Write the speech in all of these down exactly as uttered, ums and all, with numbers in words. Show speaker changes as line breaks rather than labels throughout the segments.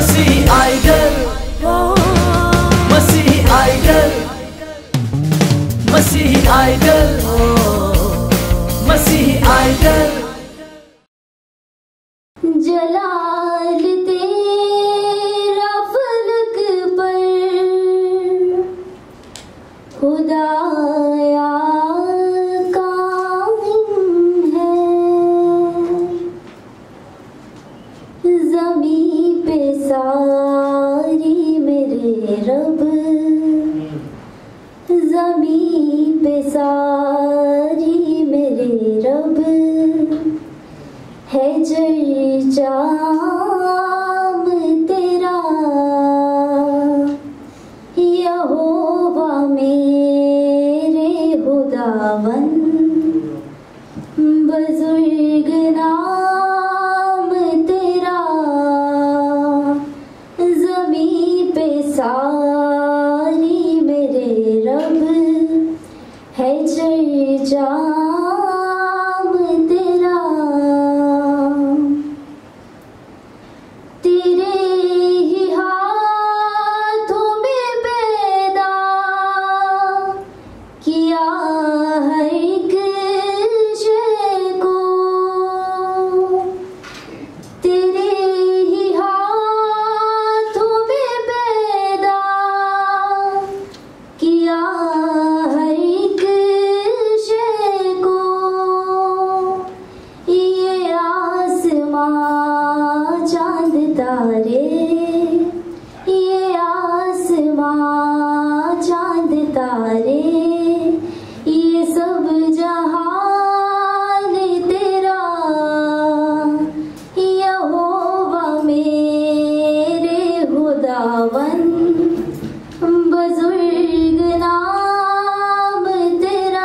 मसीही आइडल, मसीही आइडल, मसीही आइडल, मसीही आइडल।
जलाल तेरा फलक पर खुदाया कायम है, ज़मीं पे सारी मेरे रब, ज़मीं पे सारी मेरे रब है जरजाम तेरा, यहोवा मेरे खुदावन, बुजुर्ग नाम तेरा, ज़मीं पे सारी मेरे रब है जरजाम तेरा। तेरे ही हाथों में पैदा किया हर एक शय को, तेरे ही हाथों में पैदा किया हर एक शय को, ये आसमां चांद तारे, ये आसमां चांद तारे, ये सब जहान तेरा, यहोवा मेरे खुदावन, बुजुर्ग नाम तेरा।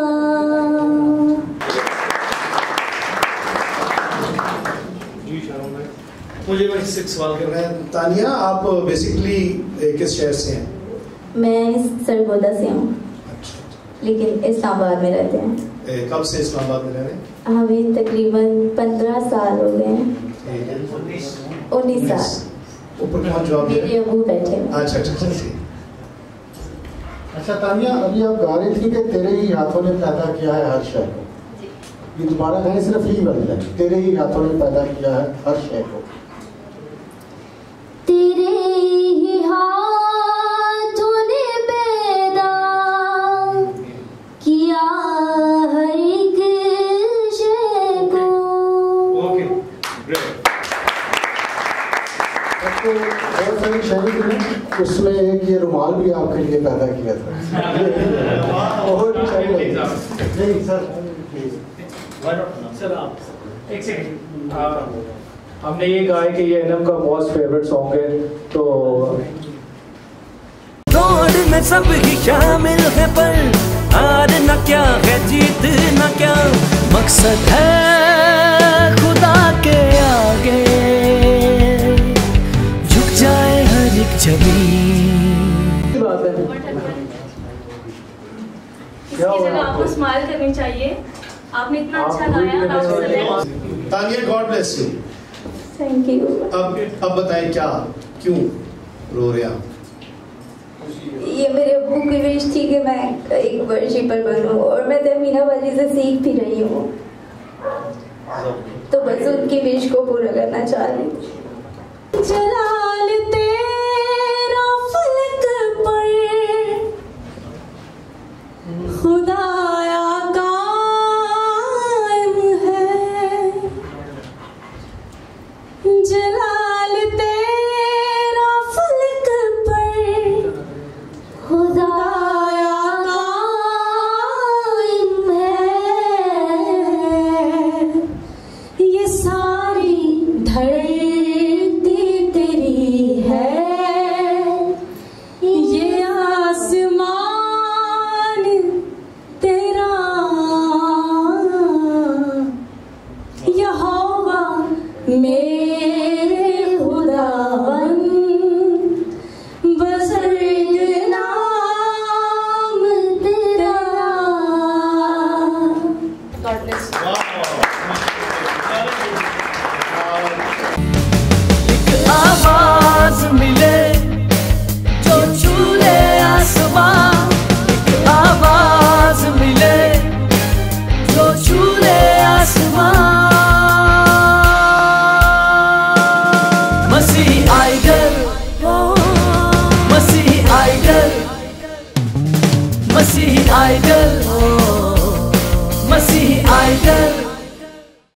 मुझे बस एक सवाल कर रहे हैं तानिया, आप बेसिकली किस शहर से हैं?
मैं सरगोदा से हूँ,
अच्छा,
लेकिन इस्लामाबाद में रहते हैं।
ए, कब से इस्लामाबाद में रह रहे हैं?
हमें तकरीबन पंद्रह साल हो गए हैं। उन्नीस साल।
ऊपर कौन जवाब दे रहे
मेरे
हैं?
अबू बैठे हैं।
अच्छा अच्छा अच्छा जी।
अच्छा तानिया, अभी आप गा रही थी कि तेरे ही हाथों ने पैदा किया है हर शय को, ये दोबारा गाएं, सिर्फ ही वर्ड है, तेरे ही हाथों ने पैदा किया है हर शय को।
तेरे ही हाथों ने पैदा किया हर एक शय को।
Okay great.
तो बहुत सारी शायरी थी, उसमें एक ये रुमाल भी आपके लिए पैदा किया था। और नहीं सर,
सर आप एक सेकंड, हमने ये गाया कि ये एनम का मोस्ट फेवरेट सॉन्ग है, तो
दौड़ में सब ही शामिल है, पर हार न क्या है जीत न क्या, मकसद है खुदा के आगे झुक जाए हर एक जमीन।
बात है क्या
इसकी जगह आपको स्माइल करनी चाहिए। आपने इतना अच्छा गाया।
Tania god bless you.
Thank you.
अब अब बताएं क्या क्यों रो रहे हैं आप?
ये मेरे अब्बू की विश थी कि मैं एक वर्शिपर बनूं, और मैं तमीना वाली से सीख भी रही हूँ, तो बस उनकी विश को पूरा करना चाह रही हूँ। जलाल तेरा फलक पर खुदाया कायम है, जलाल तेरा फलक पर खुदाया कायम है, ये सारी धरती
आइडल, ओ मसीही आइडल।